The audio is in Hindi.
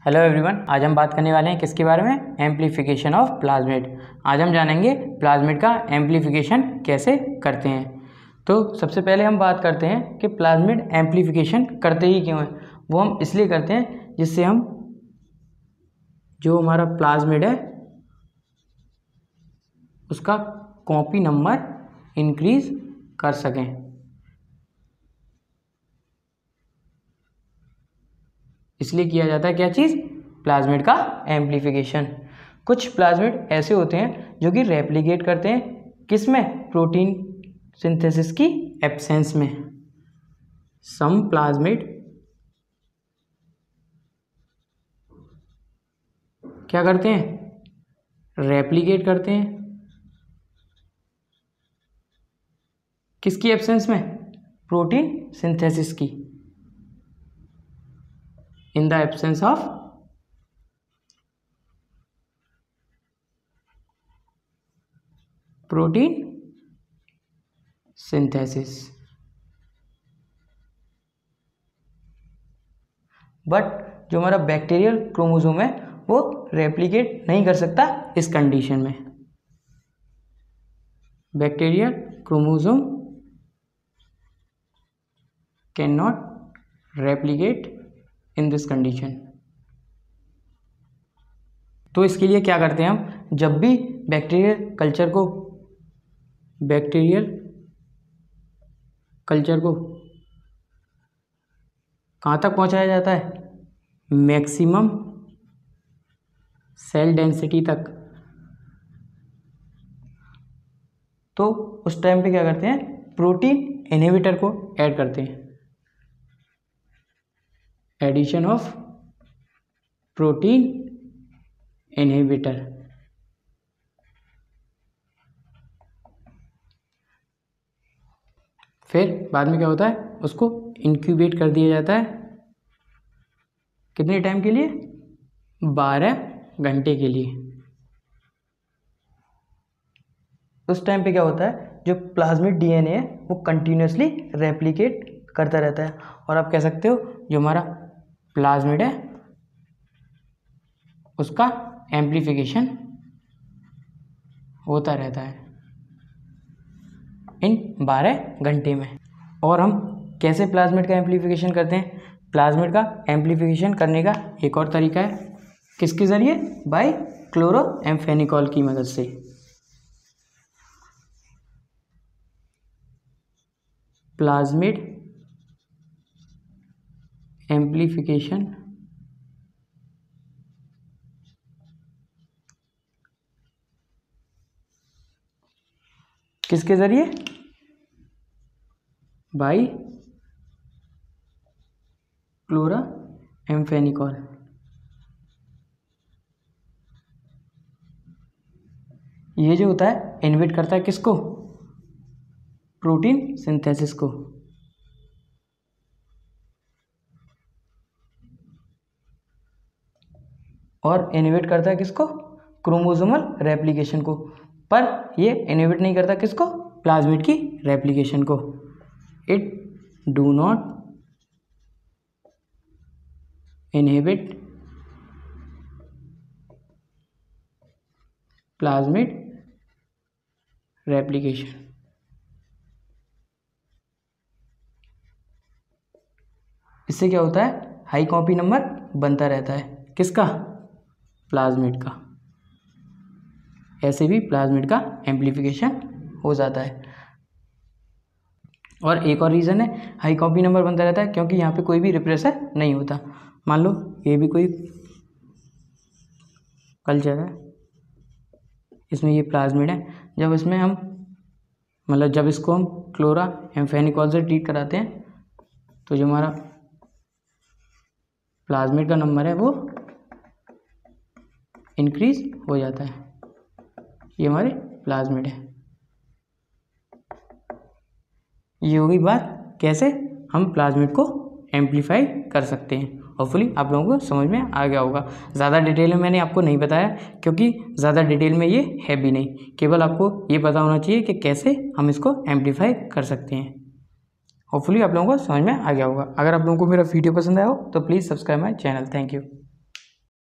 हेलो एवरीवन, आज हम बात करने वाले हैं किसके बारे में? Amplification of plasmid. आज हम जानेंगे प्लाज्मिड का एम्प्लीफिकेशन कैसे करते हैं। तो सबसे पहले हम बात करते हैं कि प्लाज्मिड एम्प्लीफिकेशन करते ही क्यों हैं। वो हम इसलिए करते हैं जिससे हम जो हमारा प्लाज्मिड है उसका कॉपी नंबर इंक्रीज कर सकें। इसलिए किया जाता है क्या चीज़? प्लाज्मिड का एम्प्लीफिकेशन। कुछ प्लाज्मिड ऐसे होते हैं जो कि रेप्लिकेट करते हैं किस में? प्रोटीन सिंथेसिस की एब्सेंस में। सम प्लाज्मिड क्या करते हैं? रेप्लिकेट करते हैं किसकी एब्सेंस में? प्रोटीन सिंथेसिस की। In the absence of protein synthesis, but जो हमारा बैक्टीरियल क्रोमोसोम है वो रेप्लिकेट नहीं कर सकता इस कंडीशन में। Bacterial chromosome can not replicate in this condition. तो इसके लिए क्या करते हैं हम? जब भी बैक्टीरियल कल्चर को कहाँ तक पहुँचाया जाता है? मैक्सिमम सेल डेंसिटी तक। तो उस टाइम पे क्या करते हैं? प्रोटीन इनहिबिटर को ऐड करते हैं। Addition of protein inhibitor. फिर बाद में क्या होता है? उसको इंक्यूबेट कर दिया जाता है। कितने टाइम के लिए? 12 घंटे के लिए। उस टाइम पे क्या होता है? जो प्लाज्मिड डीएनए है वो कंटिन्यूसली रेप्लिकेट करता रहता है। और आप कह सकते हो जो हमारा प्लाज्मिड है उसका एम्प्लीफिकेशन होता रहता है इन 12 घंटे में। और हम कैसे प्लाज्मिड का एम्प्लीफिकेशन करते हैं? प्लाज्मिड का एम्प्लीफिकेशन करने का एक और तरीका है। किसके ज़रिए? बाय क्लोराम्फेनिकॉल की मदद से। प्लाज्मिड एम्प्लीफिकेशन किसके जरिए? By chloramphenicol. ये जो होता है इनहिबिट करता है किसको? प्रोटीन सिंथेसिस को। और इनहिबिट करता है किसको? क्रोमोसोमल रेप्लिकेशन को। पर ये इनहिबिट नहीं करता किसको? प्लाज्मिड की रेप्लिकेशन को। It do not inhibit plasmid replication. इससे क्या होता है? हाई कॉपी नंबर बनता रहता है। किसका? प्लाज्मिड का। ऐसे भी प्लाज्मिड का एम्प्लीफिकेशन हो जाता है। और एक और रीज़न है हाई कॉपी नंबर बनता रहता है क्योंकि यहाँ पे कोई भी रिप्रेसर नहीं होता। मान लो ये भी कोई कल्चर है, इसमें ये प्लाज्मिड है। जब इसमें हम जब इसको हम क्लोराम्फेनिकॉल से ट्रीट कराते हैं तो जो हमारा प्लाज्मिड का नंबर है वो इंक्रीज हो जाता है। ये हमारे प्लाज्मिड है। ये होगी बात कैसे हम प्लाज्मिड को एम्प्लीफाई कर सकते हैं। होपफुली आप लोगों को समझ में आ गया होगा। ज़्यादा डिटेल में मैंने आपको नहीं बताया क्योंकि ज़्यादा डिटेल में ये है भी नहीं। केवल आपको ये पता होना चाहिए कि कैसे हम इसको एम्प्लीफाई कर सकते हैं। होपफुली आप लोगों को समझ में आ गया होगा। अगर आप लोगों को मेरा वीडियो पसंद आया हो तो please subscribe my channel. Thank you.